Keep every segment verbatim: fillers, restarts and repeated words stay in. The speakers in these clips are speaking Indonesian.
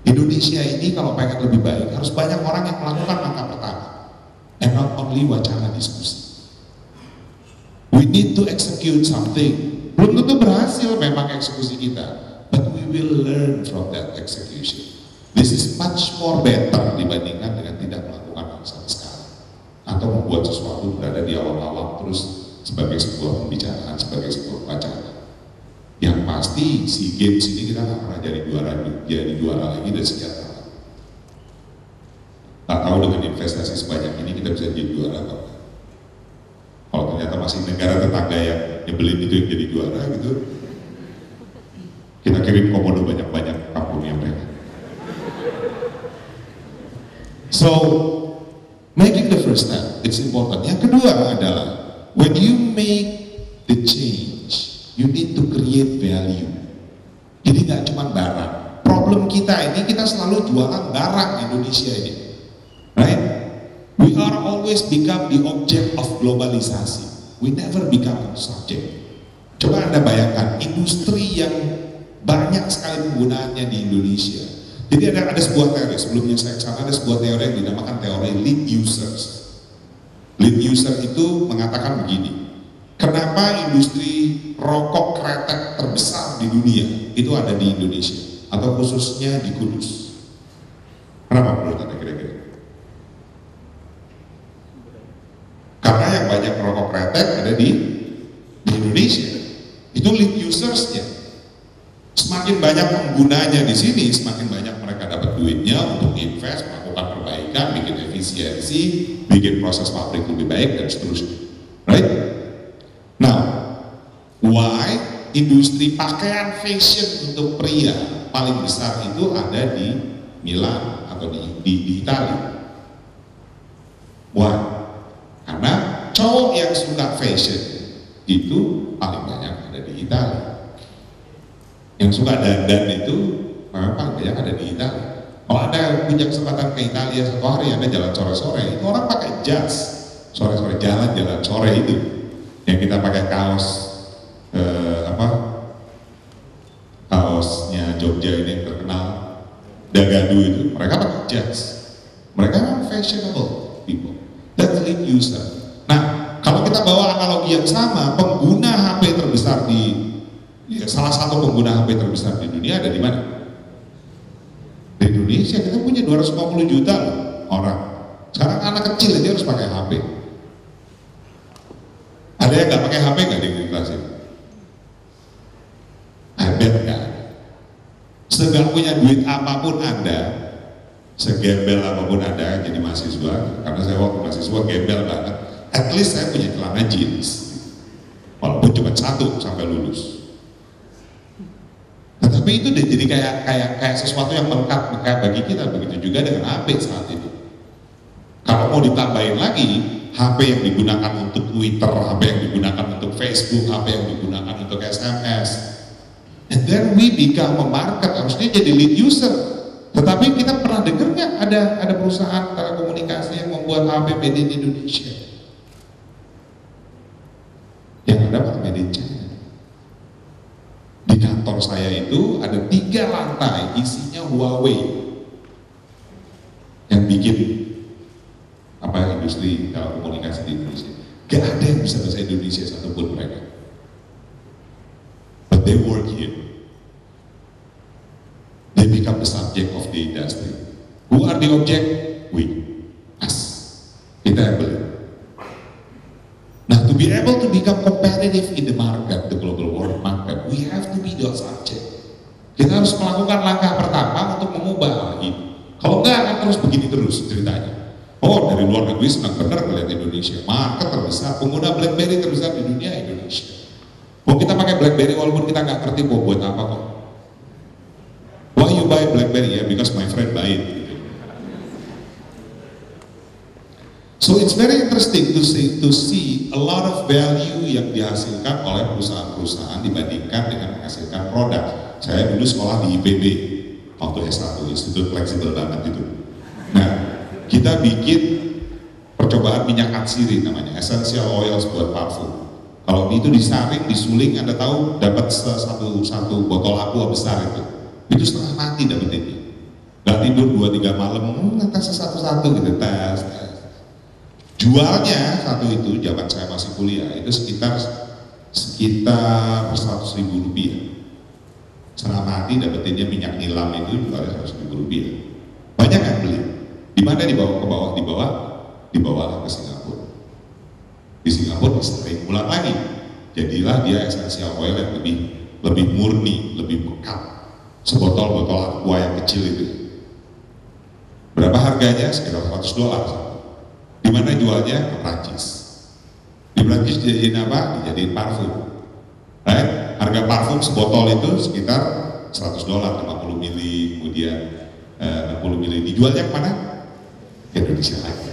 Indonesia ini kalau pengen lebih baik harus banyak orang yang melakukan langkah pertama, and not only wacana diskusi. We need to execute something. Belum tentu berhasil memang eksekusi kita, but we will learn from that execution. This is much more better dibandingkan dengan tidak melakukan hal sama sekali, atau membuat sesuatu berada di awal-awal terus sebagai sebuah pembicaraan, sebagai sebuah wacana. Yang pasti SEA Games ini kita nggak pernah jadi juara, jadi juara lagi dan sekian tahun. Tak tahu dengan investasi sebanyak ini kita bisa jadi juara atau enggak. Kalau ternyata masih negara tetangga yang nyebelin itu yang jadi juara gitu, kita kirim komodo banyak-banyak kampungnya mereka. So, making the first step, it's important. Yang kedua adalah, when you make the change, you need to create value. Jadi nggak cuma barang. Problem kita ini, kita selalu jualan barang Indonesia ini, right? We are always become the object of globalisasi. We never become a subject. Coba Anda bayangkan industri yang banyak sekali penggunaannya di Indonesia. Jadi ada ada sebuah teori, sebelumnya saya kesana ada sebuah teori yang dinamakan teori lead users. Lead user itu mengatakan begini, kenapa industri rokok kretek terbesar di dunia itu ada di Indonesia atau khususnya di Kudus? Kenapa menurut Anda kira-kira? Karena yang banyak rokok kretek ada di, di Indonesia. Itu lead usersnya. Semakin banyak penggunanya di sini, semakin banyak mereka dapat duitnya untuk invest, melakukan perbaikan, bikin efisiensi, bikin proses pabrik lebih baik dan seterusnya. Right? Now, why industri pakaian fashion untuk pria paling besar itu ada di Milan atau di, di, di Italia? Why? Karena cowok yang suka fashion itu paling banyak ada di Italia. Yang suka dandan itu memang paling banyak ada di Italia. Kalau Anda punya kesempatan ke Italia satu hari, Anda jalan sore-sore, itu orang pakai jas sore-sore, jalan-jalan sore itu. Yang kita pakai kaos eh, apa? Kaosnya Jogja ini yang terkenal, Dagadu itu, mereka pakai jas. Mereka memang fashionable people. That's lead user. Nah, kalau kita bawa analogi yang sama, pengguna H P terbesar di ya, salah satu pengguna H P terbesar di dunia ada di mana? Di Indonesia. Kita punya dua ratus lima puluh juta loh orang. Sekarang anak kecil aja harus pakai H P. Ada yang nggak pakai H P nggak di kelas ini? Ada nggak? Segala punya duit apapun Anda, segembel apapun Anda jadi mahasiswa, karena saya waktu mahasiswa gembel banget, at least saya punya celana jeans walaupun cuma satu sampai lulus. Nah, tapi itu udah jadi kayak kayak kayak sesuatu yang melekat kayak bagi kita. Begitu juga dengan H P saat itu. Kalau mau ditambahin lagi, H P yang digunakan untuk Twitter, H P yang digunakan untuk Facebook, H P yang digunakan untuk S M S, and then we become a market, harusnya jadi lead user. Tetapi kita pernah dengar nggak ada ada perusahaan telekomunikasi yang membuat H P made in Indonesia? Yang ada malah made in China. Di kantor saya itu ada tiga lantai isinya Huawei yang bikin apa industri telekomunikasi di Indonesia. Gak ada yang bisa bahasa Indonesia satupun mereka. But they work here. They become the subject of the industry. Who are the object? We, us. Kita yang beli. Nah, to be able to become competitive in the market, the global world market, we have to be the subject. Kita harus melakukan langkah pertama untuk mengubah hal ini. Kalau enggak akan terus begini terus ceritanya. Oh, dari luar negeri senang benar melihat Indonesia, market terbesar, pengguna BlackBerry terbesar di dunia Indonesia. Mau kita pakai BlackBerry walaupun kita nggak ngerti mau buat apa kok. Why you buy BlackBerry? Ya, because my friend buy it. So it's very interesting to see, to see a lot of value yang dihasilkan oleh perusahaan-perusahaan dibandingkan dengan menghasilkan produk. Saya dulu sekolah di I P B waktu S satu, Institut Fleksibel banget itu. Nah, kita bikin percobaan minyak atsiri namanya, essential oils buat parfum. Kalau itu disaring, disuling, Anda tahu dapat satu satu botol aqua besar itu, itu setengah mati dapetinnya. nggak tidur dua tiga malam, ngetes satu-satu gitu, tes, tes. Jualnya satu itu zaman saya masih kuliah itu sekitar sekitar seratus ribu rupiah. Setengah mati dapetinnya minyak nilam itu jualnya seratus ribu rupiah. Banyak yang beli. Di mana dibawa ke bawah, dibawa, dibawa ke Singapura. Di Singapura sering ulang lagi. Jadilah dia essential oil yang lebih lebih murni, lebih pekat. Sebotol-botol aqua yang kecil itu. Berapa harganya? Sekitar seratus dolar. Di mana jualnya? Ke Prancis. Di Prancis dijadiin apa? Dijadiin parfum. Right? Harga parfum sebotol itu sekitar seratus dolar, lima puluh mili, kemudian eh, enam puluh mili. Dijualnya kemana? Ke Indonesia lagi.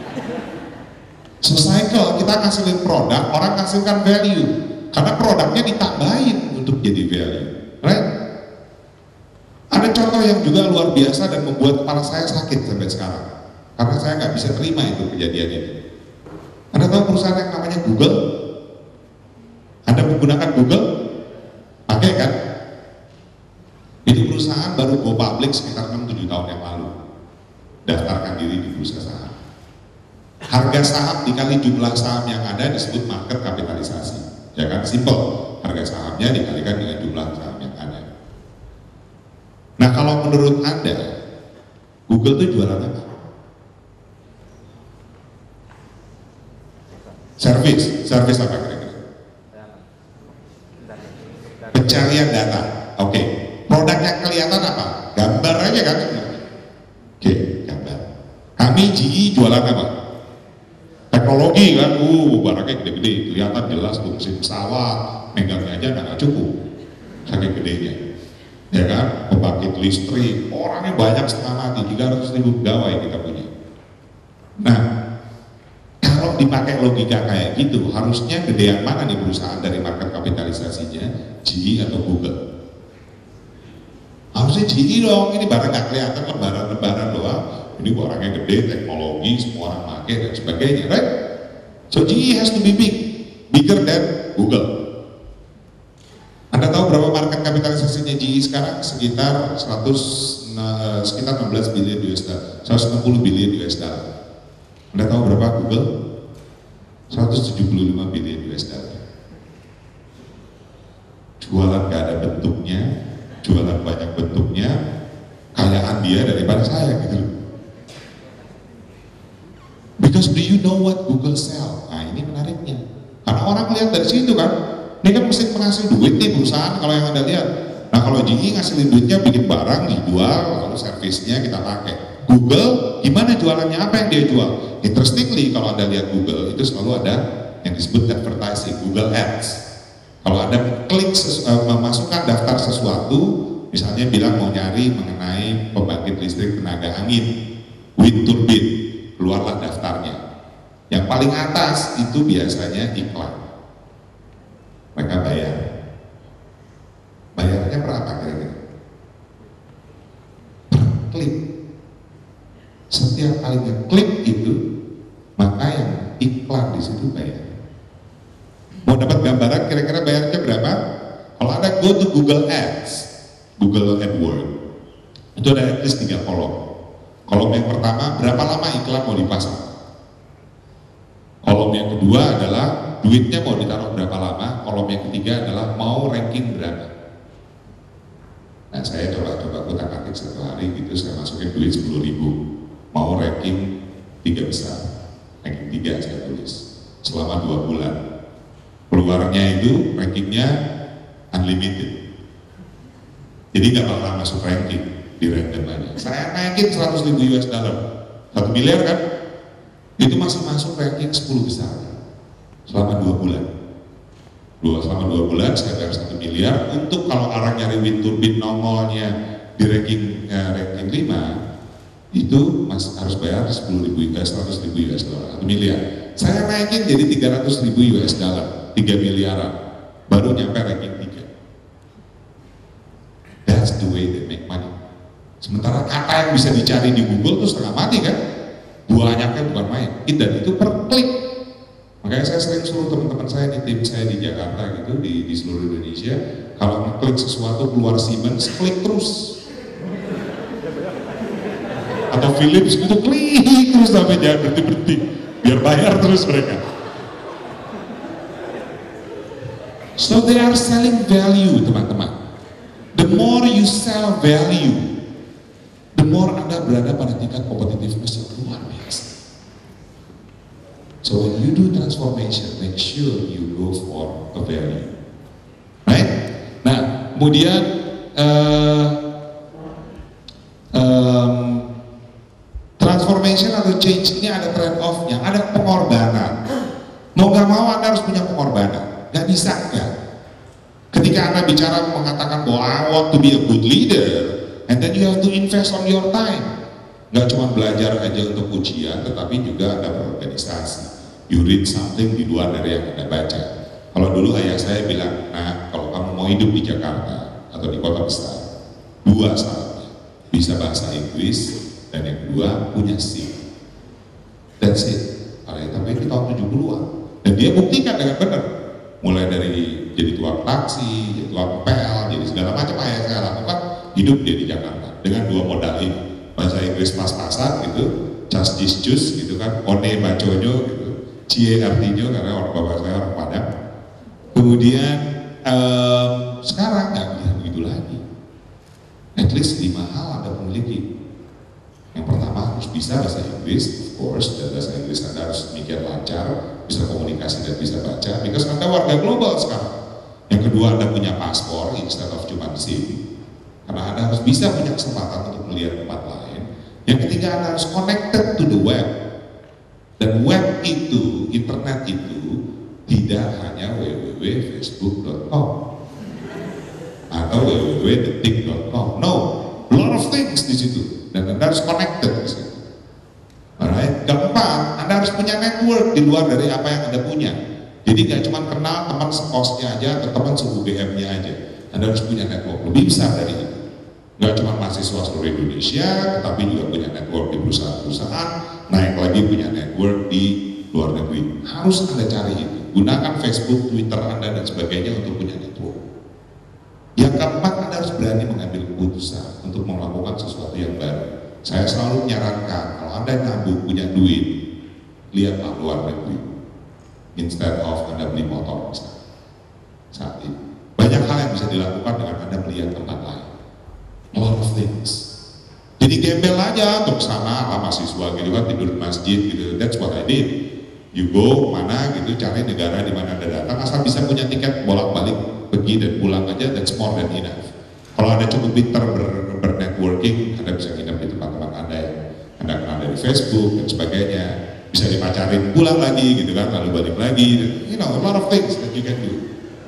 So cycle, kita ngasilin produk, orang ngasilkan value. Karena produknya ditambahin untuk jadi value. Right? Ada contoh yang juga luar biasa dan membuat kepala saya sakit sampai sekarang. Karena saya nggak bisa terima itu kejadian ini. Anda tahu perusahaan yang namanya Google? Anda menggunakan Google? Pakai kan? Itu perusahaan baru go public sekitar enam tujuh tahun yang lalu. Daftarkan diri di bursa saham. Harga saham dikali jumlah saham yang ada disebut market kapitalisasi. Ya kan? Simple. Harga sahamnya dikalikan dengan jumlah saham yang ada. Nah kalau menurut Anda, Google itu jualan apa? Service. Service apa kira-kira? Pencarian data. Oke. Okay. Produk yang kelihatan apa? Gambar aja kan? Oke, okay, gambar. Kami G E jualan apa? Teknologi kan, uh, barangnya gede-gede, kelihatan jelas tuh mesin pesawat, megangnya aja nggak cukup, saking gedenya. Ya kan, pembangkit listrik, orangnya banyak setengah mati, tiga ratus ribu pegawai kita punya. Nah, kalau dipakai logika kayak gitu, harusnya gedean mana nih perusahaan dari market kapitalisasinya, G E atau Google? Harusnya G E dong, ini barang nggak kelihatan, lembaran-lembaran doang. Ini barangnya gede, teknologi, semua orang pakai dan sebagainya, right? So G E has to be big, bigger than Google. Anda tahu berapa market kapitalisasinya G E sekarang? Sekitar seratus, nah, sekitar enam belas bilion U S dollar, seratus enam puluh bilion U S dollar. Anda tahu berapa Google? seratus tujuh puluh lima bilion U S dollar. Jualan gak ada bentuknya, jualan banyak bentuknya, kayaan dia daripada saya gitu. Because do you know what Google sell? Nah ini menariknya. Karena orang lihat dari situ kan, ini kan mesti menghasil duit nih perusahaan kalau yang Anda lihat. Nah kalau G E ngasilin duitnya bikin barang dijual, lalu servisnya kita pakai. Google gimana jualannya, apa yang dia jual? Interestingly kalau Anda lihat Google itu selalu ada yang disebut advertising, Google Ads. Kalau Anda klik sesu, uh, memasukkan daftar sesuatu, misalnya bilang mau nyari mengenai pembangkit listrik tenaga angin, wind turbine, keluarlah daftarnya. Yang paling atas itu biasanya iklan. Mereka bayar. Bayarnya berapa kira-kira? Per klik. Setiap kali ngeklik itu, maka yang iklan di situ bayar. Mau dapat gambaran kira-kira bayarnya berapa? Kalau Anda go to Google Ads, Google AdWords, itu ada at least tiga kolom. Kolom yang pertama, berapa lama iklan mau dipasang? Kolom yang kedua adalah duitnya mau ditaruh berapa lama? Kolom yang ketiga adalah mau ranking berapa? Nah saya coba-coba kutak-atik satu hari gitu, saya masukin duit sepuluh ribu. Mau ranking tiga besar, ranking tiga saya tulis selama dua bulan. Keluarnya itu rankingnya unlimited, jadi nggak bakal masuk ranking di random aja. Saya naikin seratus ribu U S dollar, satu miliar kan, itu masih masuk ranking sepuluh besar selama dua bulan. Dua selama dua bulan saya bayar satu miliar untuk kalau orang nyari wind turbine nongolnya di ranking eh, ranking lima itu mas harus bayar sepuluh ribu, seratus ribu U S dollar, satu miliar. Saya naikin jadi tiga ratus ribu U S dollar, tiga miliaran, baru nyampe ranking tiga. That's the way they make money. Sementara kata yang bisa dicari di Google itu setengah mati kan, banyaknya bukan main. Dan itu per klik. Makanya saya sering suruh teman-teman saya di tim saya di Jakarta gitu, di, di seluruh Indonesia, kalau ngeklik sesuatu keluar Siemens, klik terus. atau Philips gitu klik terus sampai jangan berhenti-berhenti biar bayar terus mereka. So they are selling value, teman-teman. The more you sell value, the more Anda berada pada tingkat kompetitiveness yang luar biasa. So when you do transformation, make sure you go for a value, right? Nah, kemudian uh, um, transformation atau change ini ada trade off-nya, ada pengorbanan. Mau gak mau Anda harus punya pengorbanan. Gak bisa enggak. Ketika Anda bicara mengatakan bahwa I want to be a good leader, and then you have to invest on your time. Gak cuma belajar aja untuk ujian, tetapi juga Anda berorganisasi. You read something di luar dari yang Anda baca. Kalau dulu ayah saya bilang, nah kalau kamu mau hidup di Jakarta atau di kota besar, dua syaratnya, bisa bahasa Inggris, dan yang kedua punya SIM. That's it. Tapi di tahun tujuh puluhan, dan dia buktikan dengan benar. Mulai dari jadi tukang taksi, jadi tukang pel, jadi segala macam ayah saya lakukan, hidup dia di Jakarta dengan dua modal ini, bahasa Inggris pas-pasan gitu, cas jis jus gitu kan, one baconyo gitu, cie artinya karena orang bapak saya orang Padang. Kemudian um, sekarang nggak bisa begitu lagi. At least lima hal Anda memiliki. Yang pertama harus bisa bahasa Inggris, of course, dan bahasa Inggris Anda harus mikir lancar, bisa komunikasi dan bisa baca, because Anda warga global sekarang. Yang kedua Anda punya paspor instead of cuma SIM, karena Anda harus bisa punya kesempatan untuk melihat tempat lain. Yang ketiga Anda harus connected to the web, dan web itu, internet itu tidak hanya w w w titik facebook titik com atau w w w titik detik titik com, no, a lot of things di situ. Dan Anda harus connected di situ. Alright. Keempat, Anda harus punya network di luar dari apa yang Anda punya. Jadi nggak cuma kenal teman sekosnya aja atau teman se-U G M-nya aja. Anda harus punya network lebih besar dari itu. Nggak cuma mahasiswa seluruh Indonesia, tetapi juga punya network di perusahaan-perusahaan, naik lagi punya network di luar negeri. Harus Anda cari itu. Gunakan Facebook, Twitter Anda dan sebagainya untuk punya network. Yang keempat, Anda harus berani mengambil keputusan untuk melakukan sesuatu yang baru. Saya selalu menyarankan, kalau Anda nabung punya duit, lihatlah luar negeri. Instead of Anda beli motor misalnya. Saat ini. Banyak hal yang bisa dilakukan dengan Anda melihat tempat lain. A lot of things. Jadi gembel aja untuk sana, lah mahasiswa gitu kan, tidur di masjid gitu. That's what I did. You go mana gitu, cari negara di mana Anda datang, asal bisa punya tiket bolak-balik pergi dan pulang aja, that's more than enough. Kalau Anda cukup pintar ber, ber-networking, Anda bisa nginep di tempat-tempat Anda yang Anda kenal dari Facebook dan sebagainya, bisa dipacarin pulang lagi gitu kan, lalu balik lagi, dan, you know, a lot of things that you can do.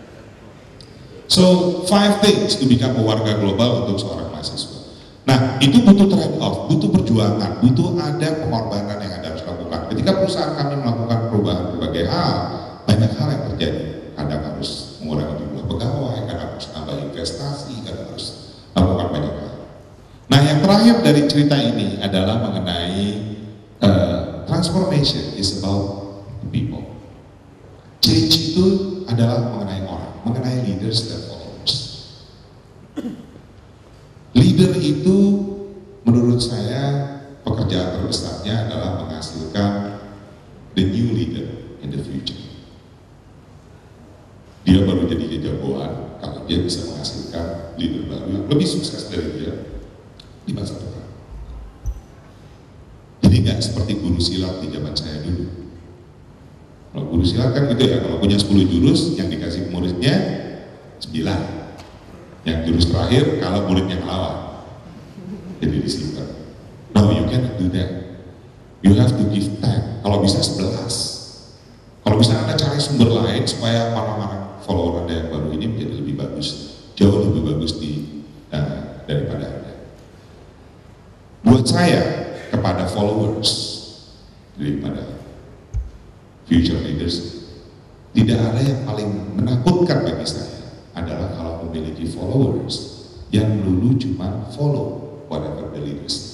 So, five things to become a warga global untuk seorang mahasiswa. Nah, itu butuh trade off, butuh perjuangan, butuh ada pengorbanan yang Anda harus lakukan. Ketika perusahaan kami melakukan perubahan berbagai hal, banyak hal yang terjadi. Kadang harus mengurangi jumlah pegawai, kadang harus tambah investasi, kadang harus lakukan banyak hal. Nah, yang terakhir dari cerita ini adalah mengenai uh, transformation is about the people. Change itu adalah mengenai orang, mengenai leaders dan followers. Leader itu menurut saya pekerjaan terbesarnya adalah menghasilkan the new leader in the future. Dia baru jadi jagoan kalau dia bisa menghasilkan leader baru yang lebih sukses dari dia di masa depan. Jadi nggak seperti guru silat di zaman saya dulu. Kalau guru silat kan gitu ya, kalau punya sepuluh jurus yang dikasih muridnya sembilan, yang jurus terakhir kalau muridnya ngelawan jadi disimpan. No, you cannot do that. You have to give ten. Kalau bisa sebelas. Kalau bisa Anda cari sumber lain supaya orang-orang follower Anda yang baru ini menjadi lebih bagus, jauh lebih bagus di uh, daripada Anda. Buat saya, kepada followers daripada future leaders, tidak ada yang paling menakutkan bagi saya adalah kalau memiliki followers yang melulu cuma follow whatever the leaders.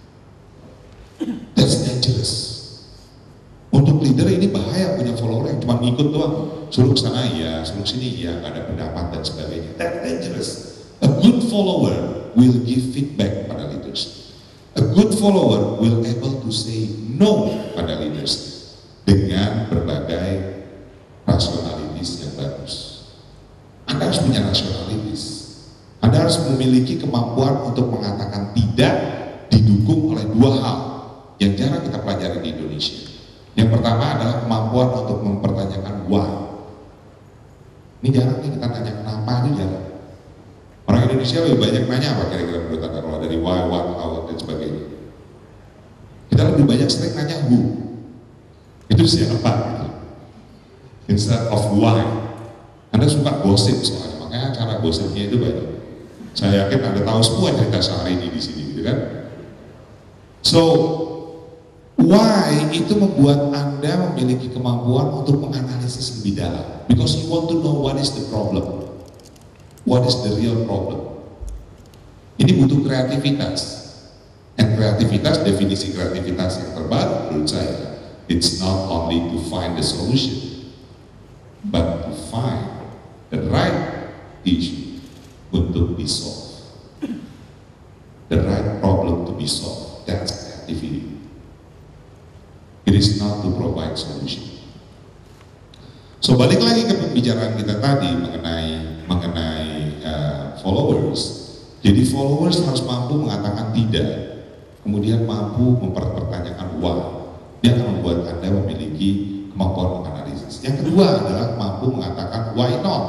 That's dangerous. Untuk leader ini bahaya punya follower yang cuma ngikut doang, suruh ke sana iya, suruh sini iya, gak ada pendapat dan sebagainya. That's dangerous. A good follower will give feedback pada leaders. A good follower will able to say no pada leaders dengan berbagai rasionalitis yang bagus. Anda harus punya rasionalitis. Anda harus memiliki kemampuan untuk mengatakan tidak didukung oleh dua hal yang jarang kita pelajari di Indonesia. Yang pertama adalah kemampuan untuk mempertanyakan why. Ini jarang nih kita tanya kenapa, itu jarang. Orang Indonesia lebih banyak nanya apa kira-kira menurut Anda kalau dari why, what, how, dan sebagainya. Kita lebih banyak sering nanya who. Itu siapa gitu. Instead of why. Anda suka gosip soalnya, makanya cara gosipnya itu banyak. Saya yakin Anda tahu semua cerita sehari ini di sini, gitu kan? So, why itu membuat Anda memiliki kemampuan untuk menganalisis lebih dalam. Because you want to know what is the problem. What is the real problem? Ini butuh kreativitas. Dan kreativitas, definisi kreativitas yang terbaru menurut saya, it's not only to find the solution, but to find the right issue untuk di solve. The right problem to be solved. That's creativity. It is not to provide solution. So balik lagi ke pembicaraan kita tadi mengenai mengenai uh, followers. Jadi followers harus mampu mengatakan tidak, kemudian mampu mempertanyakan why. Dia akan membuat Anda memiliki kemampuan menganalisis. Yang kedua adalah mampu mengatakan why not,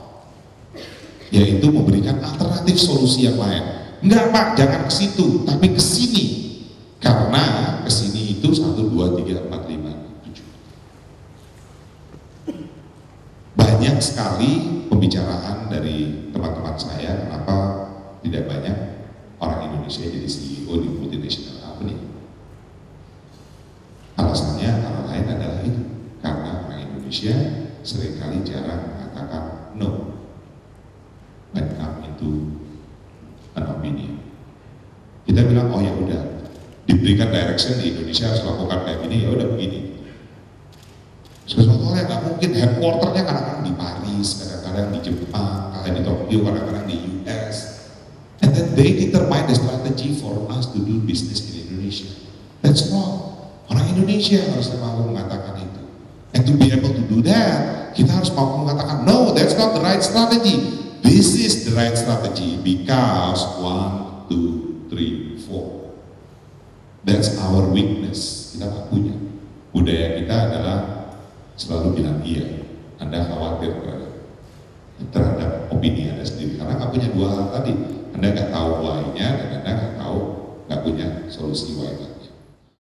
yaitu memberikan alternatif solusi yang lain. Enggak Pak, jangan ke situ, tapi ke sini. Karena ke sini itu satu, dua, tiga, empat, lima, tujuh. Banyak sekali pembicaraan dari teman-teman saya, kenapa tidak banyak orang Indonesia jadi C E O di multinational company. Alasannya antara lain adalah itu, karena orang Indonesia seringkali jarang mengatakan no when come into an opinion. Kita bilang oh ya udah, diberikan direction di Indonesia harus lakukan kayak gini, ya udah begini. Sesuatu hal yang nggak mungkin, headquarternya kadang-kadang di Paris, kadang-kadang di Jepang, kadang di Tokyo, kadang-kadang di U S. And then they determine the strategy for us to do business in Indonesia. That's wrong. Orang Indonesia harusnya mampu mengatakan itu. And to be able to do that, kita harus mampu mengatakan no, that's not the right strategy. This is the right strategy because one, two, three, four. That's our weakness. Kita nggak punya. Budaya kita adalah selalu bilang iya. Anda khawatir terhadap opini Anda sendiri karena nggak punya dua hal tadi. Anda nggak tahu why-nya dan Anda nggak tahu, nggak punya solusi why-nya.